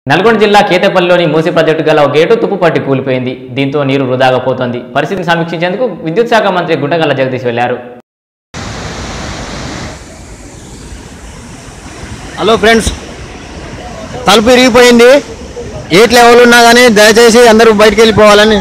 నల్గొండ జిల్లా కేతేపల్లిలోని మూసి ప్రాజెక్టు గల ఒక గేటు తుప్పుపట్టి కూలిపోయింది. దీంతో నీరు వృధాగా పోతోంది. పరిస్థితిని సమీక్షించేందుకు విద్యుత్ శాఖ మంత్రి గుంటగల్ల జగదీష్ వెళ్లారు. హలో ఫ్రెండ్స్, తలుపు ఇరిగిపోయింది. ఏట్లు ఎవరు ఉన్నా కానీ దయచేసి అందరూ బయటికి వెళ్ళిపోవాలని